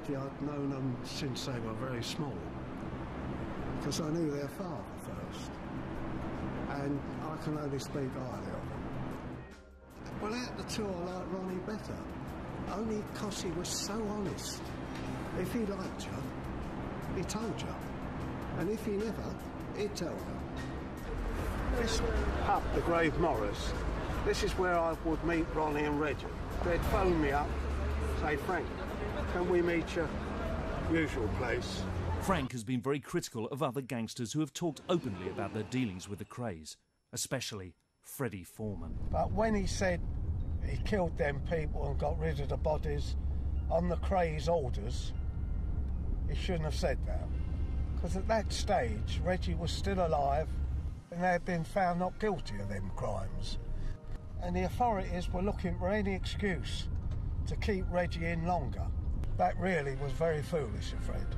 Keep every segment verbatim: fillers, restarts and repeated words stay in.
Reggie, I'd known them since they were very small, because I knew their father first, and I can only speak highly of him. Well, out the two, I liked Ronnie better, only because he was so honest. If he liked you, he told you, and if he never, he'd tell you. This pub, the Grave Morris, this is where I would meet Ronnie and Reggie. They'd phone me up, say, Frank, can we meet your usual place? Frank has been very critical of other gangsters who have talked openly about their dealings with the Krays, especially Freddie Foreman. But when he said he killed them people and got rid of the bodies on the Krays' orders, he shouldn't have said that. Because at that stage, Reggie was still alive and they had been found not guilty of them crimes. And the authorities were looking for any excuse to keep Reggie in longer. That really was very foolish of Fred.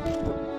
Thank you.